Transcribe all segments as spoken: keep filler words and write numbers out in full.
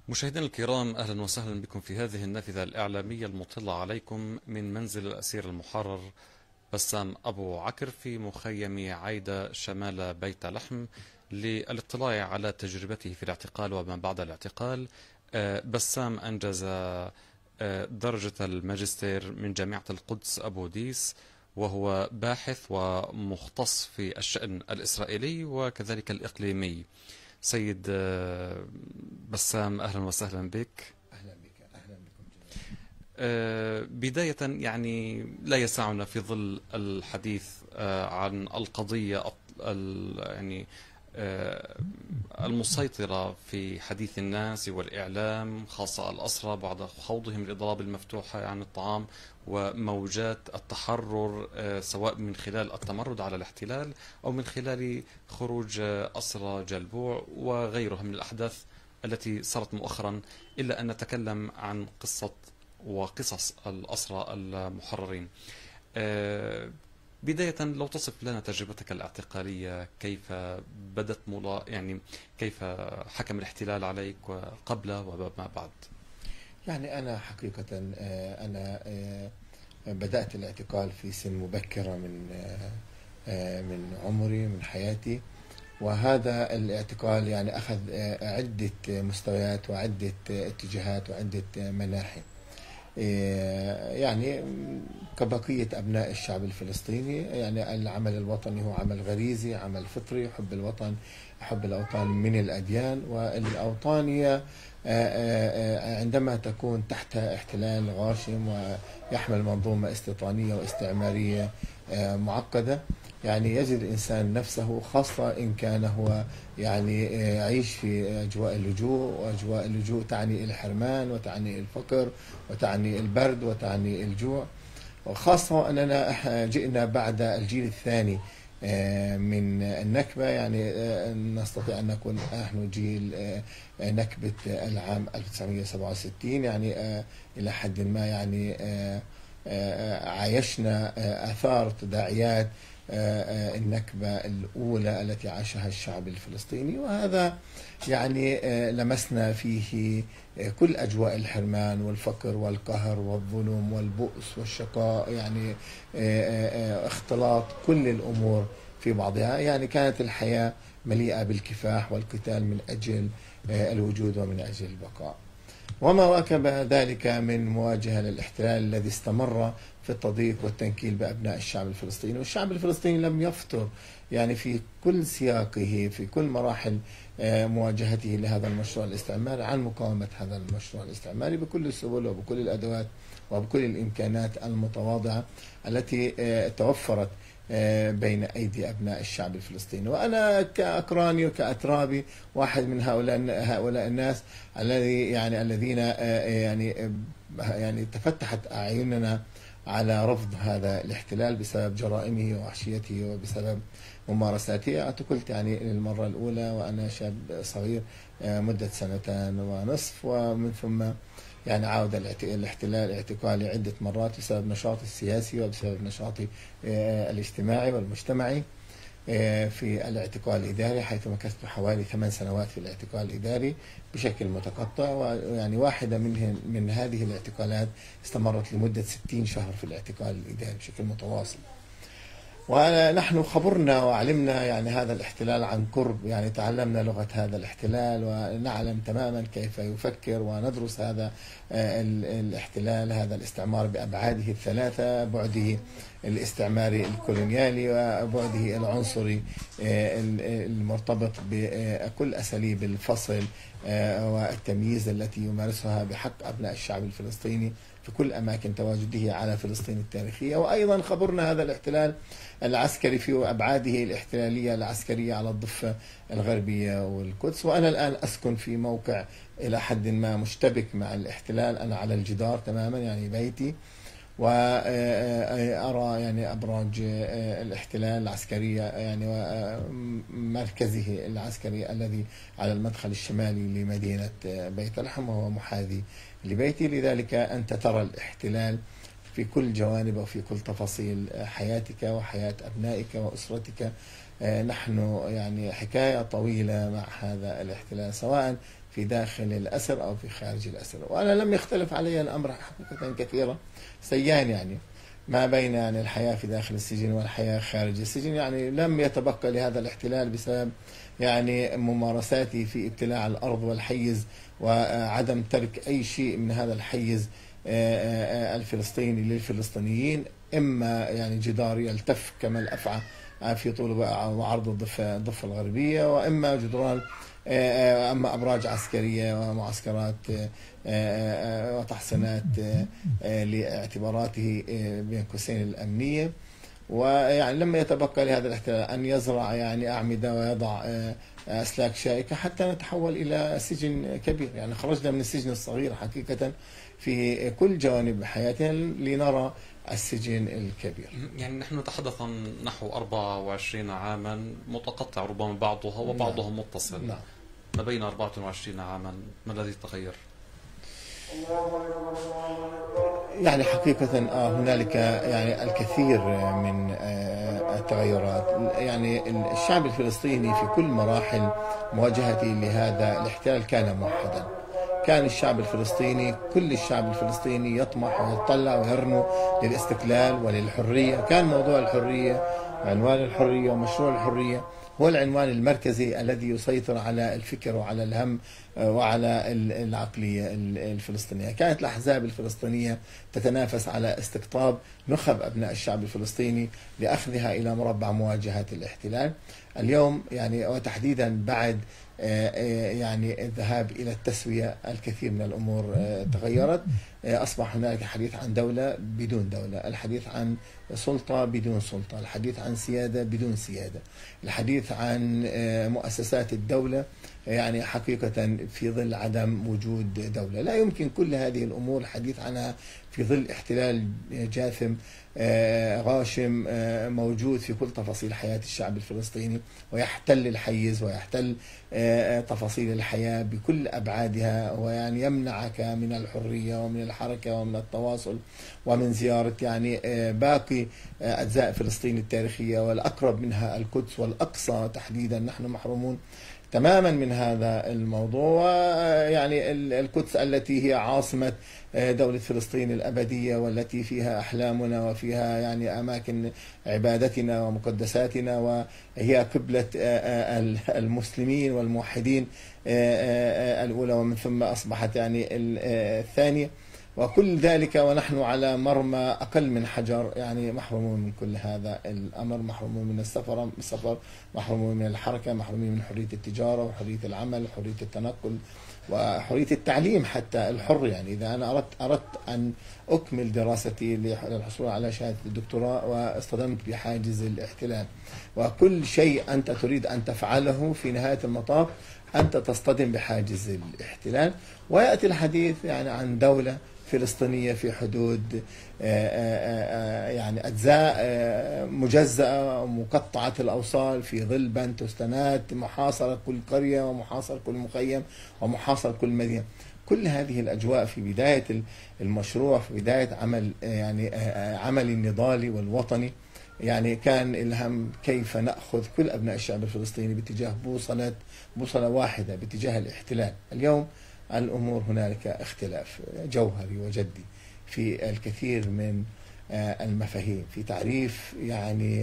مشاهدينا الكرام، أهلا وسهلا بكم في هذه النافذة الإعلامية المطلة عليكم من منزل الأسير المحرر بسام أبو عكر في مخيم عايدة شمال بيت لحم للاطلاع على تجربته في الاعتقال وما بعد الاعتقال. آه، بسام أنجز آه، درجة الماجستير من جامعة القدس أبو ديس، وهو باحث ومختص في الشأن الإسرائيلي وكذلك الإقليمي. سيد آه، بسام، أهلا وسهلا بك. أهلا بك، أهلا بكم جميعا. آه، بداية يعني لا يسعنا في ظل الحديث آه، عن القضية الط- ال- يعني آه، المسيطرة في حديث الناس والإعلام، خاصة الأسرى بعد خوضهم الإضراب المفتوح عن الطعام وموجات التحرر، آه، سواء من خلال التمرد على الاحتلال أو من خلال خروج آه، أسرى جلبوع وغيرها من الأحداث التي صارت مؤخرا، إلا أن نتكلم عن قصة وقصص الأسرى المحررين. آه، بداية لو تصف لنا تجربتك الاعتقالية، كيف بدت ملا يعني كيف حكم الاحتلال عليك وقبل وما بعد؟ يعني أنا حقيقة آه، أنا آه، بدأت الاعتقال في سن مبكرة من آه، آه، من عمري، من حياتي. وهذا الاعتقال يعني أخذ آه، عدة مستويات وعدة آه، اتجاهات وعدة آه، مناحي. آه، يعني كبقية أبناء الشعب الفلسطيني، يعني العمل الوطني هو عمل غريزي، عمل فطري. حب الوطن، حب الأوطان من الأديان. والأوطانية آه، آه، آه، عندما تكون تحت احتلال غاشم ويحمل منظومة استيطانية واستعمارية آه، معقدة، يعني يجد الإنسان نفسه، خاصة إن كان هو يعني آه، يعيش في أجواء اللجوء. وأجواء اللجوء تعني الحرمان وتعني الفقر وتعني البرد وتعني الجوع. وخاصة أننا جئنا بعد الجيل الثاني آه، من النكبة. يعني آه، نستطيع أن نكون نحن جيل آه، نكبة العام ألف وتسعمئة وسبعة وستين، يعني آه، إلى حد ما يعني آه، آه، عايشنا آه، آثار تداعيات آه، آه، النكبة الأولى التي عاشها الشعب الفلسطيني. وهذا يعني آه، لمسنا فيه آه، كل أجواء الحرمان والفقر والقهر والظلم والبؤس والشقاء، يعني آه، آه، آه، اختلاط كل الأمور في بعضها. يعني كانت الحياة مليئة بالكفاح والقتال من أجل آه، الوجود ومن أجل البقاء. وما واكب ذلك من مواجهة للاحتلال الذي استمر في التضييق والتنكيل بأبناء الشعب الفلسطيني. والشعب الفلسطيني لم يفتر، يعني في كل سياقه، في كل مراحل آه، مواجهته لهذا المشروع الاستعماري، عن مقاومة هذا المشروع الاستعماري بكل السبل وبكل الأدوات وبكل الإمكانات المتواضعة التي آه، توفرت آه، بين أيدي أبناء الشعب الفلسطيني. وأنا كأقراني وكأترابي واحد من هؤلاء هؤلاء الناس الذي يعني الذين آه، يعني آه، يعني تفتحت أعيننا على رفض هذا الاحتلال بسبب جرائمه ووحشيته وبسبب ممارساته. اعتقلت يعني للمرة الأولى وأنا شاب صغير آه، مدة سنتين ونصف، ومن ثم يعني عاود الاعت- الاحتلال اعتقالي عدة مرات بسبب نشاطي السياسي وبسبب نشاطي آه، الاجتماعي والمجتمعي آه، في الاعتقال الإداري، حيث مكثت حوالي ثمان سنوات في الاعتقال الإداري بشكل متقطع. ويعني واحدة من من هذه الاعتقالات استمرت لمدة ستين شهر في الاعتقال الإداري بشكل متواصل. ونحن خبرنا وعلمنا يعني هذا الاحتلال عن قرب، يعني تعلمنا لغة هذا الاحتلال ونعلم تماما كيف يفكر، وندرس هذا آه، ال- الاحتلال، هذا الاستعمار بأبعاده الثلاثة: بعده الاستعماري الكولونيالي، وبعده العنصري آه، ال- المرتبط بكل أساليب الفصل آه، والتمييز التي يمارسها بحق أبناء الشعب الفلسطيني في كل أماكن تواجده على فلسطين التاريخية. وأيضا خبرنا هذا الاحتلال العسكري في أبعاده الاحتلالية العسكرية على الضفة الغربية والقدس. وأنا الآن أسكن في موقع إلى حد ما مشتبك مع الاحتلال. أنا على الجدار تماما، يعني بيتي، وأرى يعني أبراج الاحتلال العسكرية، يعني مركزه العسكري الذي على المدخل الشمالي لمدينة بيت لحم، وهو محاذي لبيتي. لذلك أنت ترى الاحتلال في كل جوانب وفي كل تفاصيل حياتك وحياة أبنائك وأسرتك. نحن يعني حكاية طويلة مع هذا الاحتلال، سواء في داخل الأسر أو في خارج الأسر. وأنا لم يختلف علي الأمر حقيقة كثيرا سيان، يعني ما بين يعني الحياة في داخل السجن والحياة خارج السجن. يعني لم يتبقى لهذا الاحتلال بسبب يعني ممارساتي في ابتلاع الأرض والحيز وعدم ترك أي شيء من هذا الحيز الفلسطيني للفلسطينيين، إما يعني جدار يلتف كما الأفعى في طول وعرض الضفة الضفة الغربية، وإما جدران أما أبراج عسكرية ومعسكرات وتحصينات لاعتباراته بين قوسين الأمنية. ويعني لما يتبقى لهذا الاحتلال أن يزرع يعني أعمدة ويضع أسلاك شائكة حتى نتحول إلى سجن كبير. يعني خرجنا من السجن الصغير حقيقة في كل جوانب حياتنا لنرى السجن الكبير. يعني نحن نتحدث عن نحو أربعة وعشرين عاما متقطع، ربما بعضها وبعضها نعم. متصل. نعم. ما بين أربعة وعشرين عاما ما الذي تغير؟ يعني حقيقة هنالك يعني الكثير من التغيرات. يعني الشعب الفلسطيني في كل مراحل مواجهته لهذا الاحتلال كان موحدا. كان الشعب الفلسطيني كل الشعب الفلسطيني يطمح ويتطلع ويرنو للاستقلال وللحرية. كان موضوع الحرية، عنوان الحرية ومشروع الحرية هو العنوان المركزي الذي يسيطر على الفكر وعلى الهم وعلى العقلية الفلسطينية. كانت الأحزاب الفلسطينية تتنافس على استقطاب نخب أبناء الشعب الفلسطيني لأخذها إلى مربع مواجهة الاحتلال. اليوم يعني وتحديدا بعد يعني الذهاب إلى التسوية الكثير من الأمور تغيرت. أصبح هناك حديث عن دولة بدون دولة، الحديث عن سلطة بدون سلطة، الحديث عن سيادة بدون سيادة، الحديث عن مؤسسات الدولة يعني حقيقة في ظل عدم وجود دولة. لا يمكن كل هذه الأمور الحديث عنها في ظل احتلال جاثم غاشم موجود في كل تفاصيل حياة الشعب الفلسطيني، ويحتل الحيز ويحتل تفاصيل الحياة بكل أبعادها، ويعني يمنعك من الحرية ومن الحركة ومن التواصل ومن زيارة يعني باقي أجزاء فلسطين التاريخية، والأقرب منها القدس والأقصى تحديدا. نحن محرومون تماما من هذا الموضوع. يعني القدس التي هي عاصمة دولة فلسطين الأبدية، والتي فيها أحلامنا وفيها يعني أماكن عبادتنا ومقدساتنا، وهي قبلة المسلمين والموحدين الأولى ومن ثم أصبحت يعني الثانية، وكل ذلك ونحن على مرمى أقل من حجر. يعني محرومون من كل هذا الأمر، محرومون من السفر السفر محرومون من الحركة، محرومين من حرية التجارة وحرية العمل وحرية التنقل وحرية التعليم حتى الحر. يعني إذا أنا أردت أردت أن أكمل دراستي للحصول على شهادة الدكتوراه واصطدمت بحاجز الاحتلال، وكل شيء أنت تريد أن تفعله في نهاية المطاف أنت تصطدم بحاجز الاحتلال. ويأتي الحديث يعني عن دولة فلسطينية في حدود يعني أجزاء مجزأة ومقطعة الأوصال في ظل بنتوستانات، محاصرة كل قرية ومحاصرة كل مخيم ومحاصرة كل مدينة. كل هذه الأجواء في بداية المشروع، في بداية عمل يعني عمل النضالي والوطني، يعني كان الهم كيف نأخذ كل أبناء الشعب الفلسطيني باتجاه بوصلة بوصلة واحدة باتجاه الاحتلال. اليوم الأمور هنالك اختلاف جوهري وجدي في الكثير من المفاهيم، في تعريف يعني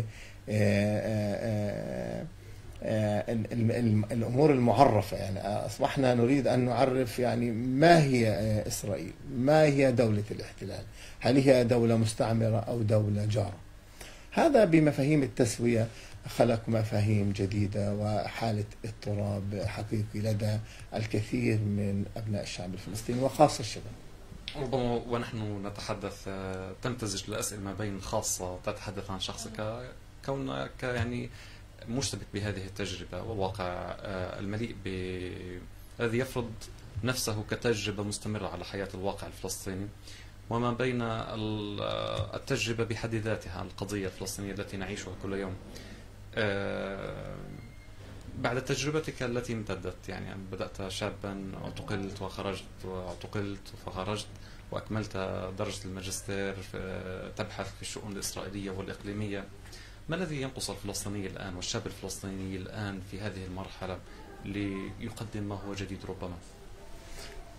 الأمور المعرفة. يعني أصبحنا نريد أن نعرف يعني ما هي إسرائيل، ما هي دولة الاحتلال، هل هي دولة مستعمرة أو دولة جارة. هذا بمفاهيم التسوية خلق مفاهيم جديدة وحالة اضطراب حقيقي لدى الكثير من أبناء الشعب الفلسطيني وخاصة الشباب. ربما ونحن نتحدث تمتزج الأسئلة ما بين خاصة تتحدث عن شخصك كونك يعني مشتبك بهذه التجربة والواقع المليء ب الذي يفرض نفسه كتجربة مستمرة على حياة الواقع الفلسطيني، وما بين التجربة بحد ذاتها القضية الفلسطينية التي نعيشها كل يوم. بعد تجربتك التي امتدت، يعني بدأت شابا واعتقلت وخرجت واعتقلت فخرجت وأكملت درجة الماجستير تبحث في الشؤون الإسرائيلية والإقليمية، ما الذي ينقص الفلسطيني الآن والشاب الفلسطيني الآن في هذه المرحلة ليقدم ما هو جديد ربما؟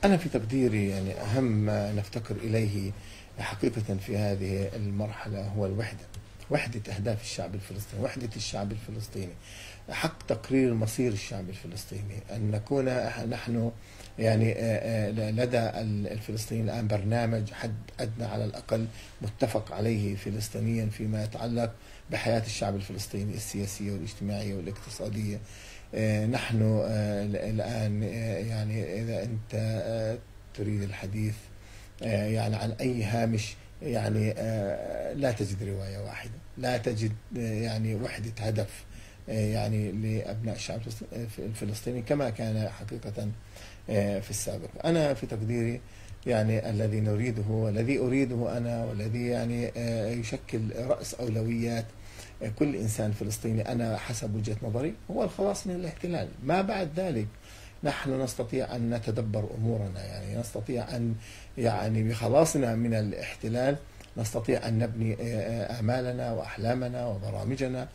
أنا في تقديري يعني أهم ما نفتقر إليه حقيقة في هذه المرحلة هو الوحدة، وحدة أهداف الشعب الفلسطيني، وحدة الشعب الفلسطيني، حق تقرير مصير الشعب الفلسطيني، أن نكون نحن يعني لدى الفلسطينيين الآن برنامج حد أدنى على الأقل متفق عليه فلسطينيا فيما يتعلق بحياة الشعب الفلسطيني السياسية والاجتماعية والاقتصادية. نحن الآن يعني إذا أنت تريد الحديث يعني عن أي هامش يعني لا تجد رواية واحدة، لا تجد يعني وحدة هدف يعني لأبناء الشعب الفلسطيني كما كان حقيقة في السابق. أنا في تقديري يعني الذي نريده والذي أريده أنا والذي يعني يشكل رأس أولويات كل إنسان فلسطيني أنا حسب وجهة نظري هو الخلاص من الاحتلال. ما بعد ذلك نحن نستطيع أن نتدبر أمورنا، يعني نستطيع أن يعني بخلاصنا من الاحتلال نستطيع أن نبني آمالنا وأحلامنا وبرامجنا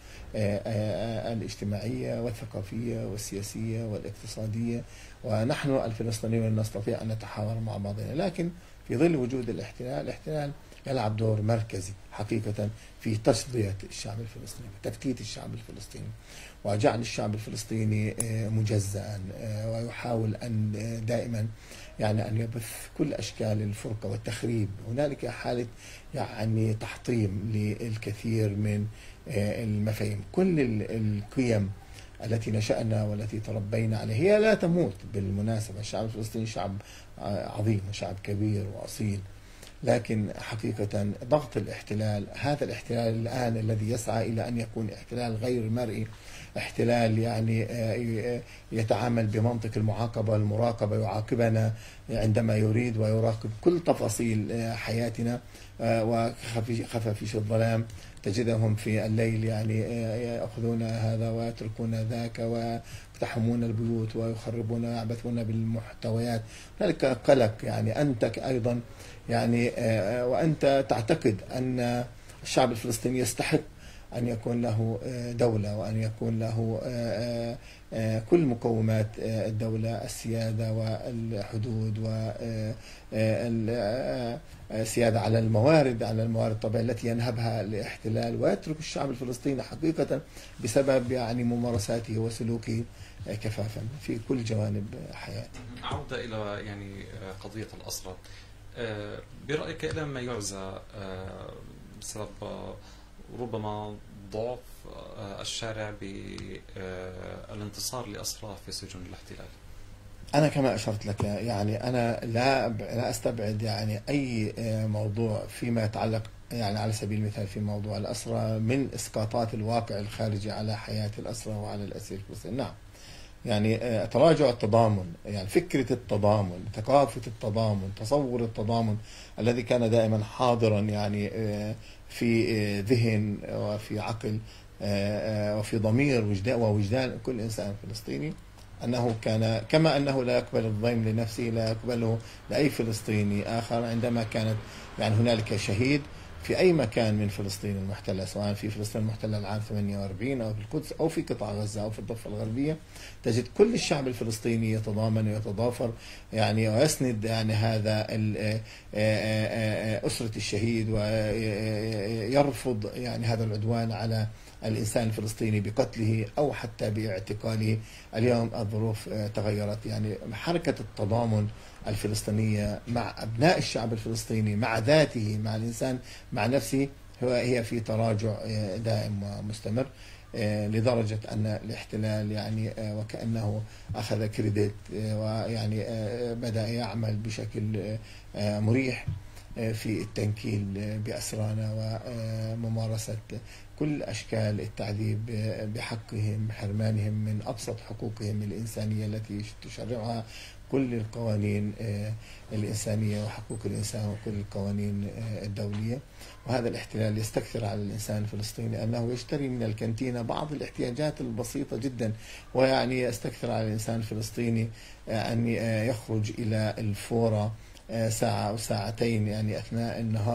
الاجتماعية والثقافية والسياسية والاقتصادية، ونحن الفلسطينيون نستطيع أن نتحاور مع بعضنا. لكن في ظل وجود الاحتلال، الاحتلال يلعب دور مركزي حقيقة في تصدية الشعب الفلسطيني، تفتيت الشعب الفلسطيني، وجعل الشعب الفلسطيني مجزأ، ويحاول أن دائما يعني أن يبث كل أشكال الفرقة والتخريب. هنالك حالة يعني تحطيم للكثير من المفاهيم. كل القيم التي نشأنا والتي تربينا عليها هي لا تموت بالمناسبة. الشعب الفلسطيني شعب عظيم وشعب كبير وأصيل، لكن حقيقة ضغط الاحتلال، هذا الاحتلال الآن الذي يسعى إلى أن يكون احتلال غير مرئي، احتلال يعني يتعامل بمنطق المعاقبة المراقبة، يعاقبنا عندما يريد ويراقب كل تفاصيل حياتنا، وخفافيش الظلام تجدهم في الليل يعني يأخذون هذا ويتركون ذاك ويقتحمون البيوت ويخربون ويعبثون بالمحتويات. ذلك قلق يعني أنت أيضا يعني وأنت تعتقد أن الشعب الفلسطيني يستحق أن يكون له دولة وأن يكون له كل مقومات الدولة، السيادة والحدود والسيادة على الموارد على الموارد الطبيعية التي ينهبها الاحتلال، ويترك الشعب الفلسطيني حقيقة بسبب يعني ممارساته وسلوكه كفافا في كل جوانب حياته. عودة إلى يعني قضية الأسرى، برأيك إلى ما يعزى بسبب ربما ضعف الشارع بالانتصار لأسرى في سجون الاحتلال؟ أنا كما أشرت لك يعني أنا لا لا أستبعد يعني أي موضوع فيما يتعلق يعني على سبيل المثال في موضوع الأسرى من إسقاطات الواقع الخارجي على حياة الأسرى وعلى الأسير الفلسطيني. نعم، يعني تراجع التضامن، يعني فكرة التضامن، ثقافة التضامن، تصور التضامن الذي كان دائما حاضرا يعني في ذهن وفي عقل وفي ضمير ووجدان كل إنسان فلسطيني، أنه كان كما أنه لا يقبل الضيم لنفسه لا يقبله لأي فلسطيني آخر. عندما كانت يعني هنالك شهيد في أي مكان من فلسطين المحتلة، سواء في فلسطين المحتلة العام ثمانية وأربعين أو في القدس أو في قطاع غزة أو في الضفة الغربية، تجد كل الشعب الفلسطيني يتضامن ويتضافر يعني ويسند يعني هذا أسرة الشهيد ويرفض يعني هذا العدوان على الإنسان الفلسطيني بقتله أو حتى باعتقاله. اليوم الظروف تغيرت، يعني حركة التضامن الفلسطينية مع أبناء الشعب الفلسطيني مع ذاته مع الإنسان مع نفسه هي في تراجع دائم ومستمر، لدرجة أن الاحتلال يعني وكأنه أخذ كريدت ويعني بدأ يعمل بشكل مريح في التنكيل بأسرانا وممارسة كل أشكال التعذيب بحقهم، حرمانهم من أبسط حقوقهم الإنسانية التي تشرعها كل القوانين الإنسانية وحقوق الإنسان وكل القوانين الدولية. وهذا الاحتلال يستكثر على الإنسان الفلسطيني أنه يشتري من الكانتينا بعض الاحتياجات البسيطة جدا، ويعني يستكثر على الإنسان الفلسطيني أن يخرج إلى الفورة ساعة أو ساعتين يعني أثناء النهار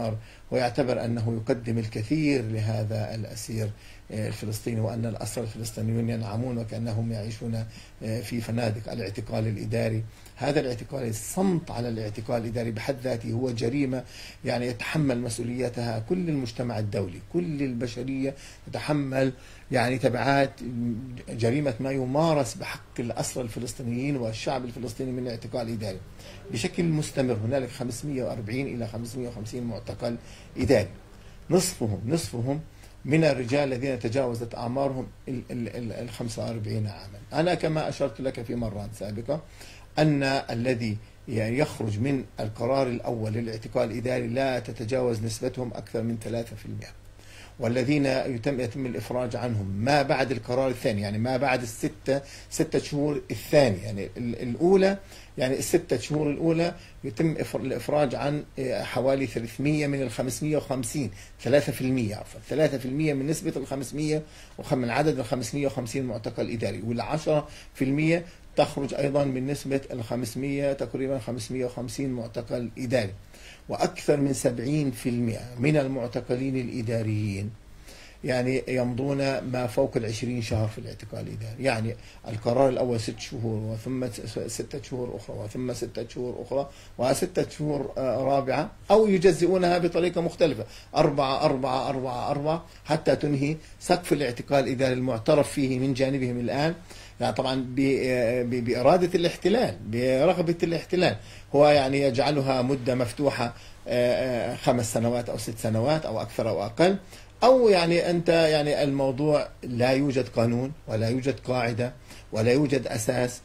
ويعتبر أنه يقدم الكثير لهذا الأسير الفلسطيني، وأن الأسرى الفلسطينيون ينعمون وكأنهم يعيشون في فنادق. الاعتقال الإداري، هذا الاعتقال، الصمت على الاعتقال الإداري بحد ذاته هو جريمة يعني يتحمل مسؤوليتها كل المجتمع الدولي، كل البشرية تتحمل يعني تبعات جريمة ما يمارس بحق الأسرى الفلسطينيين والشعب الفلسطيني من الاعتقال الإداري بشكل مستمر. هنالك خمسمئة وأربعين إلى خمسمئة وخمسين معتقل إداري، نصفهم نصفهم من الرجال الذين تجاوزت أعمارهم ال خمسة وأربعين عاما. أنا كما أشرت لك في مرات سابقة أن الذي يعني يخرج من القرار الأول للاعتقال الإداري لا تتجاوز نسبتهم أكثر من ثلاثة بالمئة، والذين يتم يتم الإفراج عنهم ما بعد القرار الثاني، يعني ما بعد الستة ستة شهور الثاني، يعني الأولى، يعني الستة شهور الأولى يتم الإفراج عن حوالي ثلاثمئة من ال خمسمئة وخمسين، ثلاثة بالمئة عفوا، ثلاثة بالمئة من نسبة ال خمسمئة من عدد ال خمسمئة وخمسين معتقل إداري، والعشرة بالمئة تخرج أيضا من نسبة ال خمسمئة تقريبا خمسمئة وخمسين معتقل إداري. وأكثر من سبعين بالمئة من المعتقلين الإداريين يعني يمضون ما فوق العشرين شهر في الاعتقال الإداري، يعني القرار الأول ست شهور وثم ستة شهور أخرى وثم ستة شهور أخرى وستة شهور رابعة، أو يجزئونها بطريقة مختلفة، أربعة أربعة أربعة أربعة، حتى تنهي سقف الاعتقال الإداري المعترف فيه من جانبهم الآن، يعني طبعا بإرادة الاحتلال، برغبة الاحتلال، هو يعني يجعلها مدة مفتوحة خمس سنوات أو ست سنوات أو أكثر أو أقل، أو يعني أنت يعني الموضوع لا يوجد قانون ولا يوجد قاعدة ولا يوجد أساس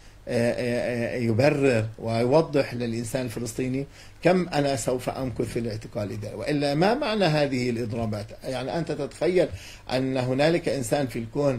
يبرر ويوضح للإنسان الفلسطيني كم أنا سوف أمكث في الاعتقال الإداري، وإلا ما معنى هذه الإضرابات؟ يعني أنت تتخيل أن هنالك إنسان في الكون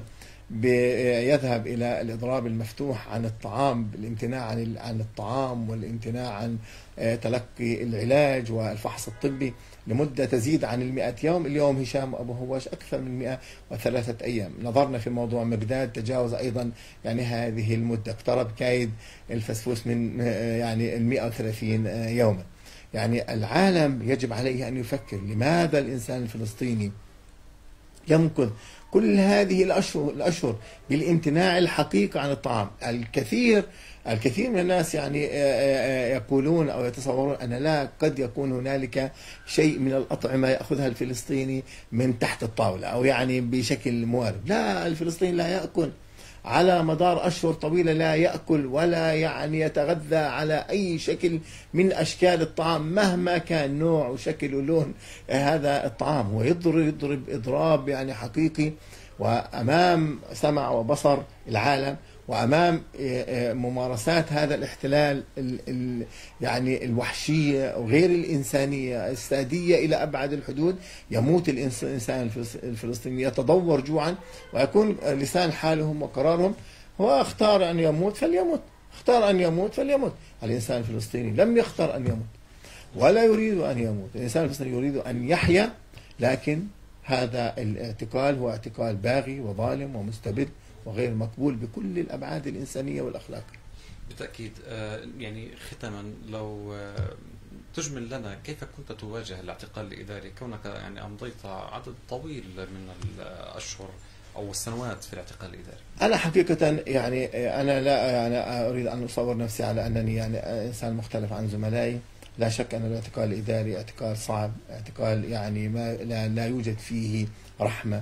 يذهب إلى الإضراب المفتوح عن الطعام، بالامتناع عن عن الطعام والامتناع عن تلقي العلاج والفحص الطبي لمدة تزيد عن المئة يوم. اليوم هشام أبو هواش أكثر من مئة وثلاثة أيام. نظرنا في موضوع مقداد تجاوز أيضا يعني هذه المدة، اقترب كايد الفسفوس من يعني المئة وثلاثين يوما. يعني العالم يجب عليه أن يفكر لماذا الإنسان الفلسطيني يمكث كل هذه الأشهر الأشهر بالامتناع الحقيقي عن الطعام. الكثير الكثير من الناس يعني يقولون أو يتصورون أن لا قد يكون هنالك شيء من الأطعمة يأخذها الفلسطيني من تحت الطاولة أو يعني بشكل موارد. لا، الفلسطيني لا يأكل على مدار أشهر طويلة، لا يأكل ولا يعني يتغذى على أي شكل من أشكال الطعام مهما كان نوع وشكل ولون هذا الطعام. هو يضرب يضرب إضراب يعني حقيقي، وأمام سمع وبصر العالم وأمام ممارسات هذا الاحتلال يعني الوحشية وغير الإنسانية السادية إلى أبعد الحدود، يموت الإنسان الفلسطيني، يتضور جوعا ويكون لسان حالهم وقرارهم هو اختار أن يموت فليموت، اختار أن يموت فليموت. الإنسان الفلسطيني لم يختار أن يموت ولا يريد أن يموت، الإنسان الفلسطيني يريد أن يحيا، لكن هذا الاعتقال هو اعتقال باغي وظالم ومستبد وغير مقبول بكل الأبعاد الإنسانية والأخلاقية. بالتأكيد. يعني ختاما، لو تجمل لنا كيف كنت تواجه الاعتقال الإداري، كونك يعني أمضيت عدد طويل من الأشهر أو السنوات في الاعتقال الإداري؟ أنا حقيقة يعني أنا لا يعني أريد أن أصور نفسي على أنني يعني إنسان مختلف عن زملائي. لا شك أن الاعتقال الإداري اعتقال صعب، اعتقال يعني ما لا, لا يوجد فيه رحمة،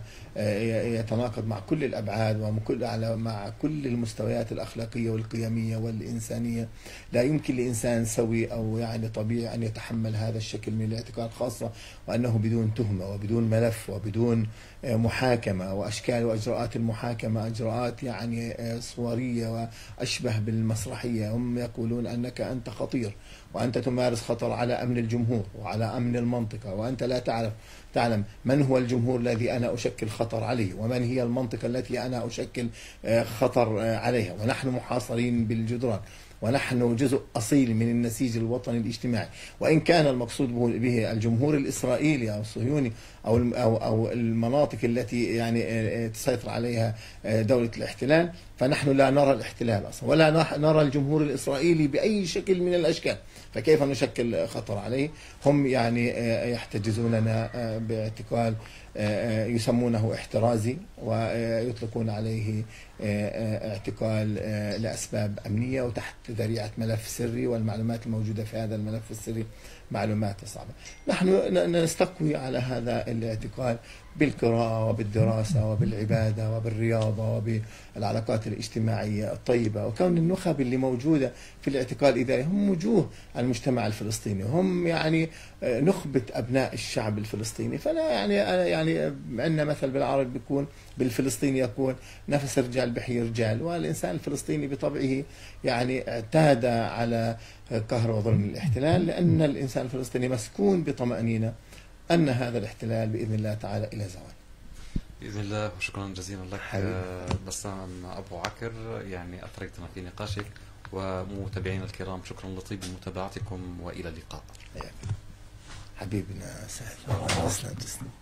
يتناقض مع كل الأبعاد ومع على مع كل المستويات الأخلاقية والقيمية والإنسانية. لا يمكن لإنسان سوي أو يعني طبيعي أن يتحمل هذا الشكل من الاعتقال، خاصة وأنه بدون تهمة وبدون ملف وبدون محاكمة، وأشكال وأجراءات المحاكمة أجراءات يعني صورية وأشبه بالمسرحية. هم يقولون أنك أنت خطير وأنت تمارس خطر على أمن الجمهور وعلى أمن المنطقة، وأنت لا تعرف تعلم من هو الجمهور الذي أنا أشكل خطر عليه ومن هي المنطقة التي أنا أشكل خطر عليها، ونحن محاصرين بالجدران. ونحن جزء أصيل من النسيج الوطني الاجتماعي. وإن كان المقصود به الجمهور الإسرائيلي أو الصهيوني أو أو أو المناطق التي يعني تسيطر عليها دولة الاحتلال، فنحن لا نرى الاحتلال أصلا ولا نرى الجمهور الإسرائيلي بأي شكل من الأشكال، فكيف نشكل خطر عليه؟ هم يعني يحتجزوننا باعتقال يسمونه احترازي ويطلقون عليه اعتقال لأسباب أمنية وتحت ذريعة ملف سري، والمعلومات الموجودة في هذا الملف السري معلومات صعبة. نحن نستقوي على هذا الاعتقال بالقراءة وبالدراسة وبالعبادة وبالرياضة وبالعلاقات الاجتماعية الطيبة، وكون النخب اللي موجودة في الاعتقال الإداري هم وجوه المجتمع الفلسطيني، هم يعني نخبة أبناء الشعب الفلسطيني. فلا يعني أنا يعني عندنا مثل بالعربي بيكون بالفلسطيني يكون نفس رجال بحيي رجال، والإنسان الفلسطيني بطبعه يعني اعتاد على قهر وظلم الاحتلال، لأن الإنسان الفلسطيني مسكون بطمأنينة أن هذا الاحتلال بإذن الله تعالى إلى زوال بإذن الله. وشكرا جزيلا لك حبيبي. بسام أبو عكر، يعني أثريتنا في نقاشك. ومتابعينا الكرام شكرا لطيب متابعتكم وإلى اللقاء. حبيبنا سهل.